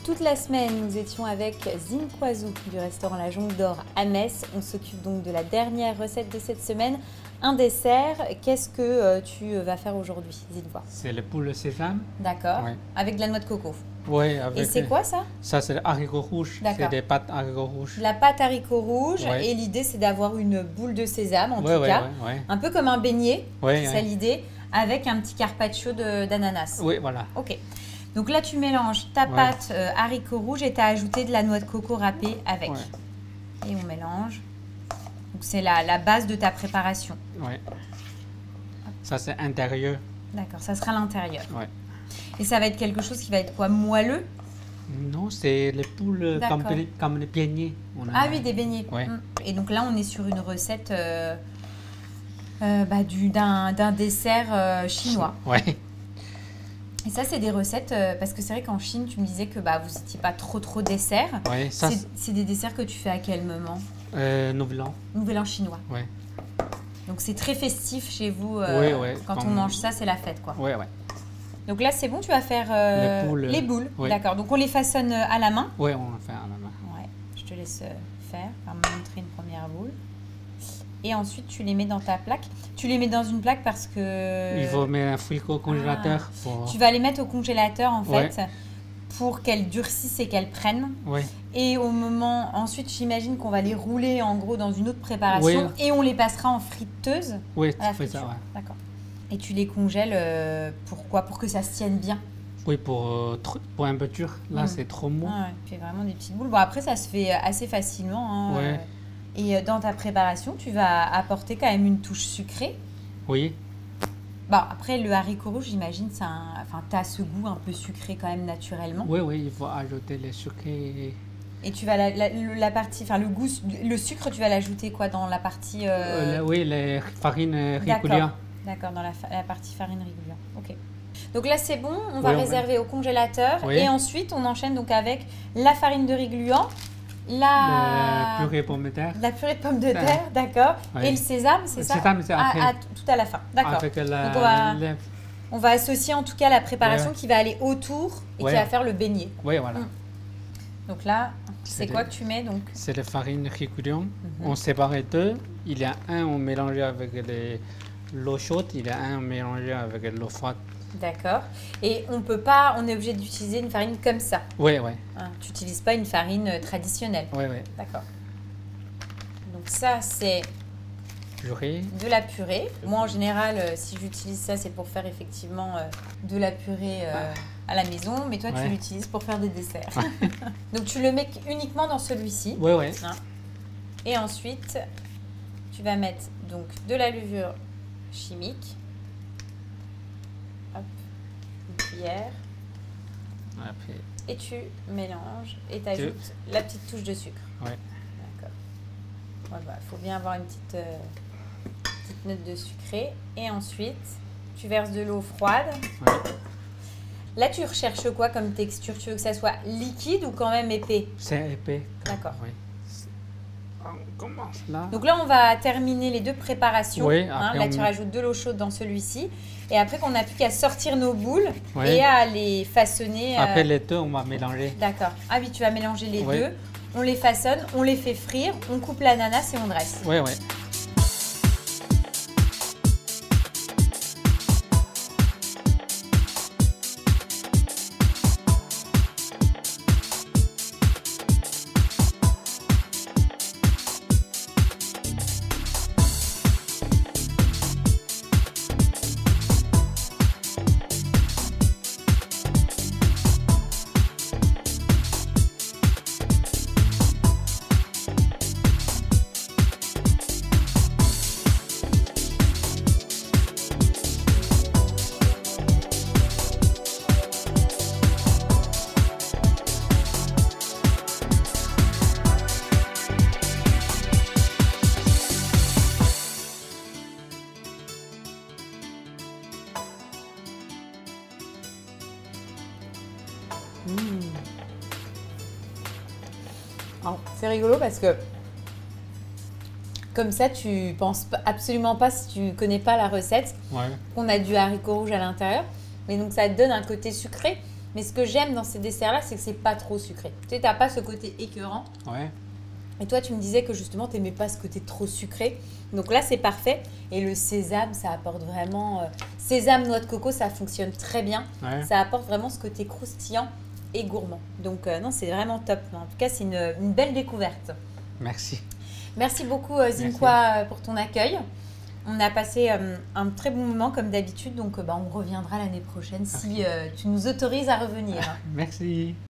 Toute la semaine, nous étions avec Zine Kwazou du restaurant La Jonque d'Or à Metz. On s'occupe donc de la dernière recette de cette semaine, un dessert. Qu'est-ce que tu vas faire aujourd'hui, Zine? C'est le poule sésame. D'accord, Ouais. avec de la noix de coco. Oui, avec. Et c'est quoi ça? Ça, c'est haricot rouge. D'accord. C'est des pâtes haricots rouges. La pâte haricot rouge. Ouais. Et l'idée, c'est d'avoir une boule de sésame, en tout Ouais, cas. ouais. Un peu comme un beignet, Ouais, c'est ça ouais. l'idée, avec un petit carpaccio d'ananas. Oui, voilà. Ok. Donc là, tu mélanges ta pâte haricot rouge et tu as ajouté de la noix de coco râpée avec. Ouais. Et on mélange. Donc c'est la base de ta préparation. Oui. Ça, c'est intérieur. D'accord, ça sera l'intérieur. Ouais. Et ça va être quelque chose qui va être quoi? Moelleux? Non, c'est les poules D'accord. comme les beignets. On a- Ah oui, des beignets. Ouais. Et donc là, on est sur une recette d'un dessert chinois. Ouais. Et ça, c'est des recettes, parce que c'est vrai qu'en Chine, tu me disais que vous n'étiez pas trop dessert. Ouais, ça, C'est des desserts que tu fais à quel moment? Nouvel An. Nouvel An chinois. Ouais. Donc c'est très festif chez vous. Ouais. Quand on mange ça, c'est la fête, quoi. Ouais. Donc là, c'est bon, tu vas faire les boules. Oui. D'accord. Donc on les façonne à la main. Ouais, on le fait à la main. Ouais. Je te laisse faire. On va me montrer une première boule. Et ensuite, tu les mets dans ta plaque. Tu les mets dans une plaque parce que... Il faut mettre un frigo au congélateur. Pour... Tu vas les mettre au congélateur, en Ouais. fait, pour qu'elles durcissent et qu'elles prennent. Ouais. Et au moment... Ensuite, j'imagine qu'on va les rouler, en gros, dans une autre préparation. Ouais. Et on les passera en friteuse. Oui, À la tu fais ça, friture. ouais. D'accord. Et tu les congèles pourquoi? Pour que ça se tienne bien. Oui, pour un peu dur. Là, c'est trop mou. Ah ouais, tu fais vraiment des petites boules. Bon, après, ça se fait assez facilement. Hein, Ouais. Et dans ta préparation, tu vas apporter quand même une touche sucrée. Oui. Bon, après, le haricot rouge, j'imagine, tu as ce goût un peu sucré quand même naturellement. Oui, il faut ajouter les sucrés. Et tu vas la partie, enfin le goût, le sucre, tu vas l'ajouter quoi dans la partie Oui, les farines D'accord. régulières. D'accord, dans la partie farine régulière. Ok. Donc là, c'est bon, on va Oui, réserver au congélateur. Oui. Et ensuite, on enchaîne donc avec la farine de régluant, La purée pomme de terre. la purée de pommes de terre, d'accord. Oui. Et le sésame, c'est ça? Le sésame, c'est après. Tout à la fin, d'accord. Avec la, Donc on va associer en tout cas la préparation Ouais. qui va aller autour et Ouais. qui va faire le beignet. Oui, voilà. Donc là, c'est C'est quoi le- que tu mets donc? C'est la farine régulière. On sépare deux. Il y a un on mélangé avec l'eau chaude. Il y a un mélangé avec l'eau froide. D'accord. Et on est obligé d'utiliser une farine comme ça. Oui. Hein, tu n'utilises pas une farine traditionnelle. Oui. D'accord. Donc ça, c'est Purée. de la purée. Moi, en général, si j'utilise ça, c'est pour faire effectivement de la purée à la maison. Mais toi, tu Ouais. l'utilises pour faire des desserts. Donc tu le mets uniquement dans celui-ci. Oui. Hein. Et ensuite, tu vas mettre donc de la levure chimique. Hop, une cuillère. Après, Et tu mélanges et tu ajoutes la petite touche de sucre. ouais. D'accord. Il faut bien avoir une petite note de sucré. Et ensuite, tu verses de l'eau froide. Ouais. Là, tu recherches quoi comme texture? Tu veux que ça soit liquide ou quand même épais? C'est épais. D'accord. Oui. On commence là. Donc là, on va terminer les deux préparations. Oui, hein. après, Là, on tu met- rajoutes de l'eau chaude dans celui-ci. Et après qu'on n'a plus qu'à sortir nos boules Oui. et à les façonner. Après les deux, on va mélanger. D'accord. Ah oui, tu vas mélanger les Oui. deux. On les façonne, on les fait frire, on coupe l'ananas et on dresse. Oui. C'est rigolo parce que comme ça, tu penses absolument pas, si tu connais pas la recette, Ouais. qu'on a du haricot rouge à l'intérieur. Mais donc ça te donne un côté sucré. Mais ce que j'aime dans ces desserts-là, c'est que c'est pas trop sucré. Tu sais, t'as pas ce côté écœurant. Ouais. Et toi, tu me disais que justement, tu n'aimais pas ce côté trop sucré. Donc là, c'est parfait. Et le sésame, ça apporte vraiment… sésame, noix de coco, ça fonctionne très bien. Ouais. Ça apporte vraiment ce côté croustillant et gourmand. Donc non, c'est vraiment top. En tout cas, c'est une belle découverte. Merci. Merci beaucoup, Zinkwa, pour ton accueil. On a passé un très bon moment comme d'habitude. Donc on reviendra l'année prochaine si tu nous autorises à revenir. Merci.